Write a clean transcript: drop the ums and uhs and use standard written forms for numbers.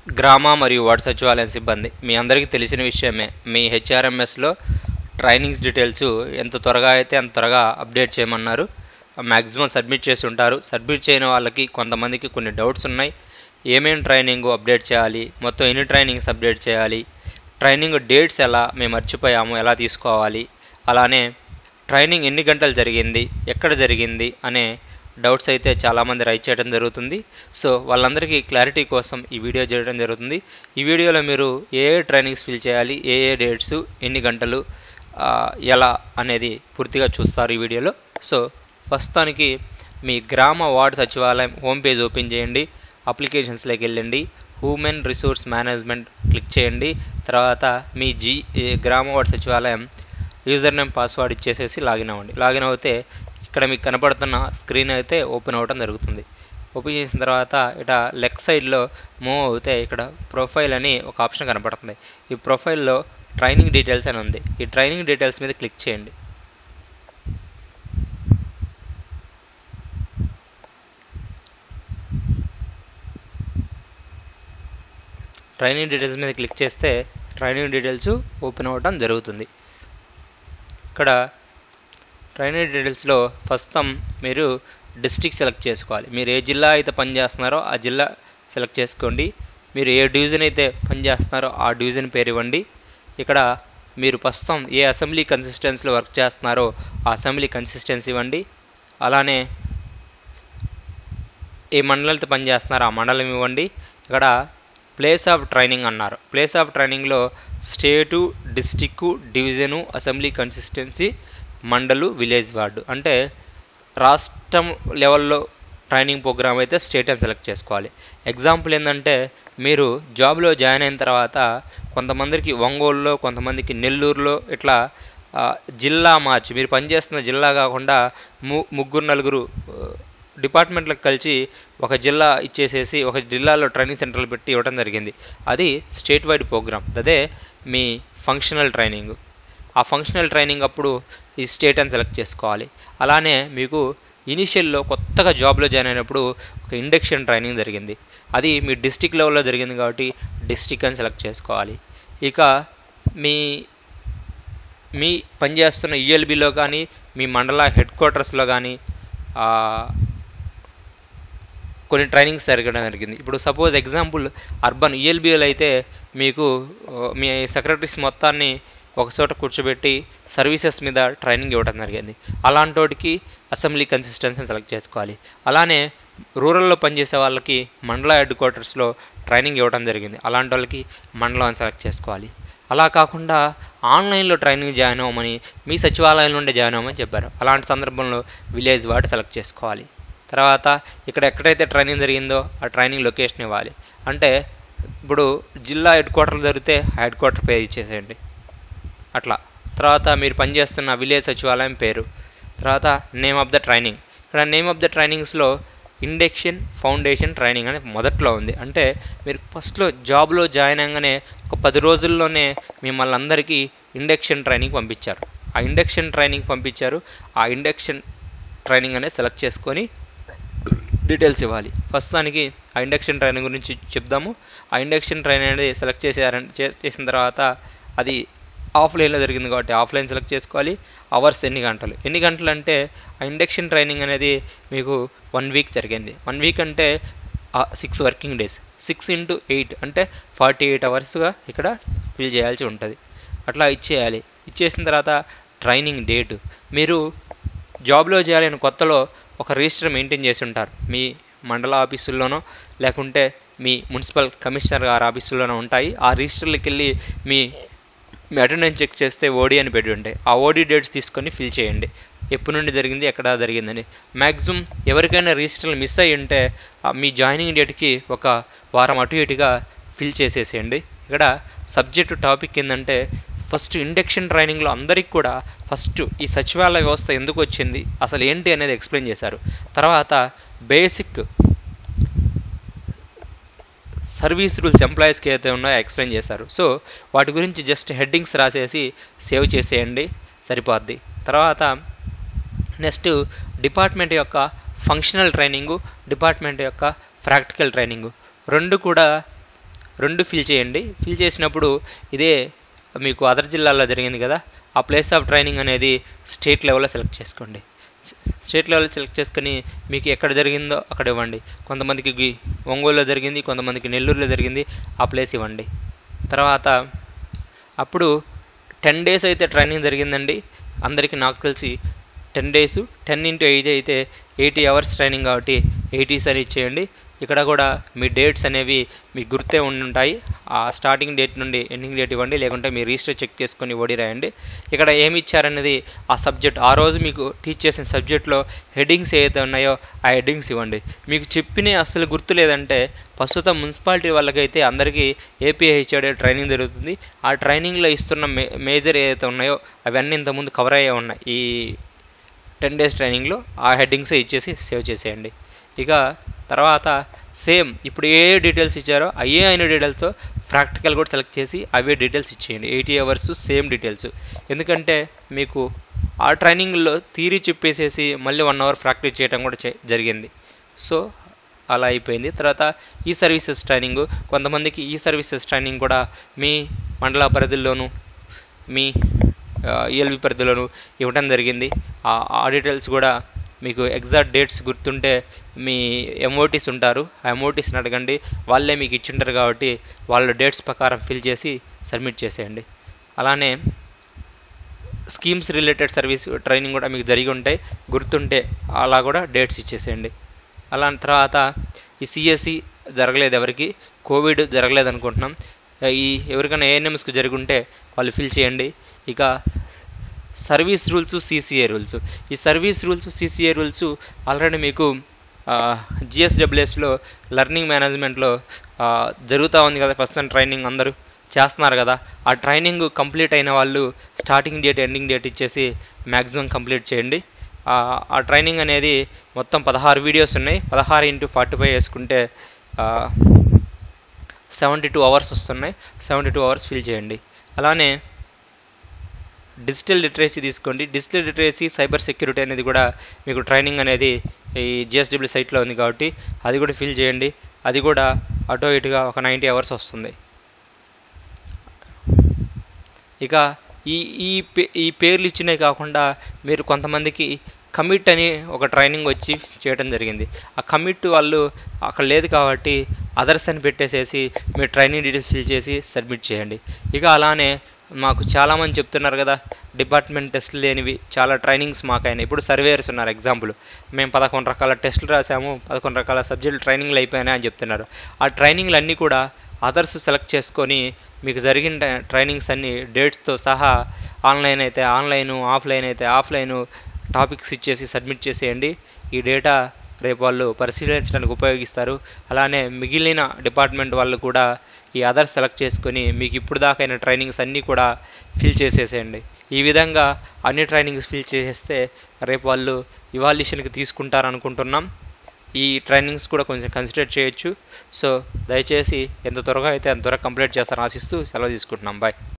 గ్రామ మరియు వార్డు సచివాలయం సిబ్బంది మీ అందరికీ తెలిసిన విషయమే. మీ హెచ్ఆర్ఎంఎస్లో ట్రైనింగ్స్ డీటెయిల్స్ ఎంత త్వరగా అయితే అంత త్వరగా అప్డేట్ చేయమన్నారు. మ్యాక్సిమం సబ్మిట్ చేసి ఉంటారు. సబ్మిట్ చేయని వాళ్ళకి కొంతమందికి కొన్ని డౌట్స్ ఉన్నాయి. ఏమేమి ట్రైనింగ్ అప్డేట్ చేయాలి, మొత్తం ఎన్ని ట్రైనింగ్స్ అప్డేట్ చేయాలి, ట్రైనింగ్ డేట్స్ ఎలా మేము మర్చిపోయాము ఎలా తీసుకోవాలి, అలానే ట్రైనింగ్ ఎన్ని గంటలు జరిగింది, ఎక్కడ జరిగింది అనే డౌట్స్ అయితే చాలామంది రైట్ చేయడం జరుగుతుంది. సో వాళ్ళందరికీ క్లారిటీ కోసం ఈ వీడియో చేయడం జరుగుతుంది. ఈ వీడియోలో మీరు ఏ ట్రైనింగ్స్ ఫిల్ చేయాలి, ఏ డేట్స్, ఎన్ని గంటలు, ఎలా అనేది పూర్తిగా చూస్తారు ఈ వీడియోలో. సో ప్రస్తుతానికి మీ గ్రామ వార్డు సచివాలయం హోమ్ పేజ్ ఓపెన్ చేయండి. అప్లికేషన్స్లోకి వెళ్ళండి. హ్యూమన్ రిసోర్స్ మేనేజ్మెంట్ క్లిక్ చేయండి. తర్వాత మీ గ్రామ వార్డు సచివాలయం యూజర్ నేమ్ పాస్వర్డ్ ఇచ్చేసేసి లాగిన్ అవ్వండి. లాగిన్ అవుతే ఇక్కడ మీకు కనపడుతున్న స్క్రీన్ అయితే ఓపెన్ అవ్వడం జరుగుతుంది. ఓపెన్ చేసిన తర్వాత ఇట లెఫ్ట్ సైడ్లో మూవ్ అవుతే ఇక్కడ ప్రొఫైల్ అని ఒక ఆప్షన్ కనపడుతుంది. ఈ ప్రొఫైల్లో ట్రైనింగ్ డీటెయిల్స్ అని ఉంది. ఈ ట్రైనింగ్ డీటెయిల్స్ మీద క్లిక్ చేయండి. ట్రైనింగ్ డీటెయిల్స్ మీద క్లిక్ చేస్తే ట్రైనింగ్ డీటెయిల్స్ ఓపెన్ అవ్వడం జరుగుతుంది. ఇక్కడ ట్రైనింగ్ డీటెయిల్స్లో ప్రస్తుతం మీరు డిస్ట్రిక్ట్ సెలెక్ట్ చేసుకోవాలి. మీరు ఏ జిల్లా అయితే పనిచేస్తున్నారో ఆ జిల్లా సెలెక్ట్ చేసుకోండి. మీరు ఏ డివిజన్ అయితే పనిచేస్తున్నారో ఆ డివిజన్ పేరు ఇవ్వండి. ఇక్కడ మీరు ప్రస్తుతం ఏ అసెంబ్లీ కన్సిస్టెన్సీలో వర్క్ చేస్తున్నారో ఆ అసెంబ్లీ కన్సిస్టెన్సీ ఇవ్వండి. అలానే ఏ మండలంతో పనిచేస్తున్నారో ఆ మండలం ఇవ్వండి. ఇక్కడ ప్లేస్ ఆఫ్ ట్రైనింగ్ అన్నారు. ప్లేస్ ఆఫ్ ట్రైనింగ్లో state, district, division, assembly constituency, mandal, village, ward అంటే రాష్ట్రం లెవెల్లో ట్రైనింగ్ ప్రోగ్రామ్ అయితే స్టేట్ అని సెలెక్ట్ చేసుకోవాలి. ఎగ్జాంపుల్ ఏంటంటే మీరు జాబ్లో జాయిన్ అయిన తర్వాత కొంతమందికి ఒంగోలులో, కొంతమందికి నెల్లూరులో ఇట్లా జిల్లా మార్చి మీరు పనిచేస్తున్న జిల్లా కాకుండా ముగ్గురు నలుగురు డిపార్ట్మెంట్లకు కలిసి ఒక జిల్లా ఇచ్చేసేసి ఒక జిల్లాలో ట్రైనింగ్ సెంటర్లు పెట్టి ఇవ్వడం జరిగింది. అది స్టేట్ వైడ్ ప్రోగ్రామ్. అదే మీ ఫంక్షనల్ ట్రైనింగ్. ఆ ఫంక్షనల్ ట్రైనింగ్ అప్పుడు ఈ స్టేట్ అని సెలెక్ట్ చేసుకోవాలి. అలానే మీకు ఇనిషియల్లో కొత్తగా జాబ్లో జాయిన్ అయినప్పుడు ఒక ఇండక్షన్ ట్రైనింగ్ జరిగింది. అది మీ డిస్టిక్ లెవెల్లో జరిగింది కాబట్టి డిస్టిక్ అని సెలెక్ట్ చేసుకోవాలి. ఇక మీ పనిచేస్తున్న ఈఎల్బిలో కానీ మీ మండల హెడ్ క్వార్టర్స్లో కానీ కొన్ని ట్రైనింగ్స్ జరగడం జరిగింది. ఇప్పుడు సపోజ్ ఎగ్జాంపుల్ అర్బన్ ఈఎల్బిఎల్ అయితే మీకు మీ సెక్రటరీస్ మొత్తాన్ని ఒక చోట కూర్చోబెట్టి సర్వీసెస్ మీద ట్రైనింగ్ ఇవ్వడం జరిగింది. అలాంటి వాటికి అసెంబ్లీ కన్సిస్టెన్సీని సెలెక్ట్ చేసుకోవాలి. అలానే రూరల్లో పనిచేసే వాళ్ళకి మండల హెడ్ క్వార్టర్స్లో ట్రైనింగ్ ఇవ్వడం జరిగింది. అలాంటి వాళ్ళకి మండలం అని సెలెక్ట్ చేసుకోవాలి. అలా కాకుండా ఆన్లైన్లో ట్రైనింగ్ జాయిన్ అవ్వమని మీ సచివాలయం నుండి జాయిన్ అవ్వమని చెప్పారు. అలాంటి సందర్భంలో విలేజ్ వార్డు సెలెక్ట్ చేసుకోవాలి. తర్వాత ఇక్కడ ఎక్కడైతే ట్రైనింగ్ జరిగిందో ఆ ట్రైనింగ్ లొకేషన్ ఇవ్వాలి. అంటే ఇప్పుడు జిల్లా హెడ్ క్వార్టర్లు జరిగితే హెడ్ క్వార్టర్ పేరు ఇచ్చేసేయండి అట్లా. తర్వాత మీరు పనిచేస్తున్న విలేజ్ సచివాలయం పేరు, తర్వాత నేమ్ ఆఫ్ ద ట్రైనింగ్. ఇక్కడ నేమ్ ఆఫ్ ద ట్రైనింగ్స్లో ఇండక్షన్ ఫౌండేషన్ ట్రైనింగ్ అనేది మొదట్లో ఉంది. అంటే మీరు ఫస్ట్లో జాబ్లో జాయిన్ అవ్వగానే ఒక 10 రోజుల్లోనే మిమ్మల్ని అందరికీ ఇండక్షన్ ట్రైనింగ్ పంపించారు. ఆ ఇండక్షన్ ట్రైనింగ్ అనేది సెలెక్ట్ చేసుకొని డీటెయిల్స్ ఇవ్వాలి. ప్రస్తుతానికి ఆ ఇండక్షన్ ట్రైనింగ్ గురించి చెప్దాము. ఆ ఇండక్షన్ ట్రైనింగ్ అనేది సెలెక్ట్ చేసిన తర్వాత అది ఆఫ్లైన్లో జరిగింది కాబట్టి ఆఫ్లైన్ సెలెక్ట్ చేసుకోవాలి. అవర్స్ ఎన్ని గంటలు అంటే ఆ ఇండక్షన్ ట్రైనింగ్ అనేది మీకు 1 వీక్ జరిగింది. 1 వీక్ అంటే 6 వర్కింగ్ డేస్. 6 × 8 అంటే 48 అవర్స్గా ఇక్కడ ఫిల్ చేయాల్సి ఉంటుంది. అట్లా ఇచ్చేయాలి. ఇచ్చేసిన తర్వాత ట్రైనింగ్ డేటు. మీరు జాబ్లో చేయాలని కొత్తలో ఒక రిజిస్టర్ మెయింటైన్ చేసి ఉంటారు. మీ మండల ఆఫీసుల్లోనో లేకుంటే మీ మున్సిపల్ కమిషనర్ గారి ఆఫీసుల్లోనో ఉంటాయి. ఆ రిజిస్టర్లకు వెళ్ళి మీ అటెండెన్స్ చెక్ చేస్తే ఓడి అని పెట్టి ఉంటాయి. ఆ ఓడి డేట్స్ తీసుకొని ఫిల్ చేయండి. ఎప్పటి నుండి జరిగింది, ఎక్కడ జరిగిందని. మ్యాక్సిమం ఎవరికైనా రిజిస్టర్లు మిస్ అయ్యి ఉంటే మీ జాయినింగ్ డేట్కి ఒక వారం అటు ఇటుగా ఫిల్ చేసేసేయండి. ఇక్కడ సబ్జెక్టు టాపిక్ ఏంటంటే ఫస్ట్ ఇండక్షన్ ట్రైనింగ్లో అందరికి కూడా ఫస్ట్ ఈ సచివాలయ వ్యవస్థ ఎందుకు వచ్చింది, అసలు ఏంటి అనేది ఎక్స్ప్లెయిన్ చేశారు. తర్వాత బేసిక్ సర్వీస్ రూల్స్ ఎంప్లాయీస్కి అయితే ఉన్నాయో ఎక్స్ప్లెయిన్ చేశారు. సో వాటి గురించి జస్ట్ హెడ్డింగ్స్ రాసేసి సేవ్ చేసేయండి, సరిపోద్ది. తర్వాత నెక్స్ట్ డిపార్ట్మెంట్ యొక్క ఫంక్షనల్ ట్రైనింగు, డిపార్ట్మెంట్ యొక్క ప్రాక్టికల్ ట్రైనింగు రెండు కూడా రెండు ఫిల్ చేయండి. ఫిల్ చేసినప్పుడు ఇదే మీకు అదర్ జిల్లాలో జరిగింది కదా, ఆ ప్లేస్ ఆఫ్ ట్రైనింగ్ అనేది స్టేట్ లెవెల్లో సెలెక్ట్ చేసుకోండి. స్టేట్ లెవెల్ సెలెక్ట్ చేసుకుని మీకు ఎక్కడ జరిగిందో అక్కడ ఇవ్వండి. కొంతమందికి ఒంగోలులో జరిగింది, కొంతమందికి నెల్లూరులో జరిగింది, ఆ ప్లేస్ ఇవ్వండి. తర్వాత అప్పుడు 10 days అయితే ట్రైనింగ్ జరిగిందండి అందరికీ. నాకు తెలిసి 10 days 10 into 8 అయితే 80 hours ట్రైనింగ్ కాబట్టి 80s అని ఇచ్చేయండి. ఇక్కడ కూడా మీ డేట్స్ అనేవి మీకు గుర్తే ఉండుంటాయి. ఆ స్టార్టింగ్ డేట్ నుండి ఎండింగ్ డేట్ ఇవ్వండి, లేకుంటే మీ రిజిస్టర్ చెక్ చేసుకొని ఓడి రాయండి. ఇక్కడ ఏమి ఇచ్చారనేది ఆ సబ్జెక్ట్, ఆ రోజు మీకు టీచ్ చేసిన సబ్జెక్ట్లో హెడ్డింగ్స్ ఏవైతే ఉన్నాయో ఆ హెడ్డింగ్స్ ఇవ్వండి. మీకు చెప్పిన అసలు గుర్తు లేదంటే ప్రస్తుతం మున్సిపాలిటీ వాళ్ళకైతే అందరికీ ఏపీహెచ్ఆర్ఏ ట్రైనింగ్ జరుగుతుంది. ఆ ట్రైనింగ్లో ఇస్తున్న మేజర్ ఏవైతే ఉన్నాయో అవన్నీ ఇంతకుముందు కవర్ అయ్యే ఉన్నాయి. ఈ 10 days ట్రైనింగ్లో ఆ హెడ్డింగ్సే ఇచ్చేసి సేవ్ చేసేయండి. ఇక తర్వాత సేమ్ ఇప్పుడు ఏ డీటెయిల్స్ ఇచ్చారో అయ్యే అయిన డీటెయిల్స్తో ప్రాక్టికల్ కూడా సెలెక్ట్ చేసి అవే డీటెయిల్స్ ఇచ్చేయండి. 80 hours సేమ్ డీటెయిల్స్. ఎందుకంటే మీకు ఆ ట్రైనింగ్లో థియరీ చెప్పేసేసి మళ్ళీ 1 hour ప్రాక్టీస్ చేయడం కూడా జరిగింది. సో అలా అయిపోయింది. తర్వాత ఈ సర్వీసెస్ ట్రైనింగ్, కొంతమందికి ఈ సర్వీసెస్ ట్రైనింగ్ కూడా మీ మండల పరిధిలోను మీ ఈఎల్బి పరిధిలోను ఇవ్వడం జరిగింది. ఆ డీటెయిల్స్ కూడా మీకు ఎగ్జాక్ట్ డేట్స్ గుర్తుంటే మీ ఎంఓటీస్ ఉంటారు, ఆ ఎంఓటీస్ని అడగండి, వాళ్ళే మీకు ఇచ్చింటారు కాబట్టి వాళ్ళ డేట్స్ ప్రకారం ఫిల్ చేసి సబ్మిట్ చేసేయండి. అలానే స్కీమ్స్ రిలేటెడ్ సర్వీస్ ట్రైనింగ్ కూడా మీకు జరిగి ఉంటాయి, గుర్తుంటే అలా కూడా డేట్స్ ఇచ్చేసేయండి. అలా తర్వాత ఈ సిఎస్సి జరగలేదు, ఎవరికి కోవిడ్ జరగలేదు అనుకుంటున్నాం. ఈ ఎవరికైనా ఏఎన్ఎంస్కి జరిగి ఉంటే వాళ్ళు ఫిల్ చేయండి. ఇక సర్వీస్ రూల్స్, సిసిఏ రూల్స్. ఈ service rules, CCA rules already మీకు జిఎస్డబ్ల్యూఎస్లో లెర్నింగ్ మేనేజ్మెంట్లో జరుగుతూ ఉంది కదా, ప్రస్తుతం ట్రైనింగ్ అందరూ చేస్తున్నారు కదా. ఆ ట్రైనింగ్ కంప్లీట్ అయిన వాళ్ళు స్టార్టింగ్ డేట్ ఎండింగ్ డేట్ ఇచ్చేసి మ్యాక్సిమం కంప్లీట్ చేయండి. ఆ ట్రైనింగ్ అనేది మొత్తం 16 వీడియోస్ ఉన్నాయి. 16 into 45 వేసుకుంటే 72 hours వస్తున్నాయి. 72 hours ఫిల్ చేయండి. అలానే డిజిటల్ లిటరసీ తీసుకోండి. డిజిటల్ లిటరసీ, సైబర్ సెక్యూరిటీ అనేది కూడా మీకు ట్రైనింగ్ అనేది ఈ జిఎస్డబ్ల్యూ సైట్లో ఉంది కాబట్టి అది కూడా ఫిల్ చేయండి. అది కూడా అటో ఇటుగా ఒక 90 hours వస్తుంది. ఇక ఈ పేర్లు ఇచ్చినవి కాకుండా మీరు కొంతమందికి కమిట్ అని ఒక ట్రైనింగ్ వచ్చి చేయడం జరిగింది. ఆ కమిట్ వాళ్ళు అక్కడ లేదు కాబట్టి అదర్స్ అని పెట్టేసేసి మీ ట్రైనింగ్ డీటెయిల్స్ ఫిల్ చేసి సబ్మిట్ చేయండి. ఇక అలానే మాకు చాలామంది చెప్తున్నారు కదా, డిపార్ట్మెంట్ టెస్టులు లేనివి చాలా ట్రైనింగ్స్ మాకైనా. ఇప్పుడు సర్వేయర్స్ ఉన్నారు, ఎగ్జాంపుల్ మేము 11 రకాల టెస్టులు రాసాము, 11 రకాల సబ్జెక్టులు ట్రైనింగ్లు అయిపోయినాయి అని చెప్తున్నారు. ఆ ట్రైనింగ్లు అన్నీ కూడా అదర్స్ సెలెక్ట్ చేసుకొని మీకు జరిగిన ట్రైనింగ్స్ అన్నీ డేట్స్తో సహా ఆన్లైన్ అయితే ఆన్లైను, ఆఫ్లైన్ అయితే ఆఫ్లైను టాపిక్స్ ఇచ్చేసి సబ్మిట్ చేసేయండి. ఈ డేటా రేపు వాళ్ళు పరిశీలించడానికి ఉపయోగిస్తారు. అలానే మిగిలిన డిపార్ట్మెంట్ వాళ్ళు కూడా ఈ అదర్స్ సెలెక్ట్ చేసుకొని మీకు ఇప్పుడు దాకైన ట్రైనింగ్స్ అన్నీ కూడా ఫిల్ చేసేసేయండి. ఈ విధంగా అన్ని ట్రైనింగ్స్ ఫిల్ చేసేస్తే రేపు వాళ్ళు ఇవాల్యుయేషన్కి తీసుకుంటారనుకుంటున్నాం. ఈ ట్రైనింగ్స్ కూడా కొంచెం కన్సిడర్ చేయొచ్చు. సో దయచేసి ఎంత త్వరగా అయితే అంత త్వరగా కంప్లీట్ చేస్తారని ఆశిస్తూ సెలవు తీసుకుంటున్నాం. బాయ్.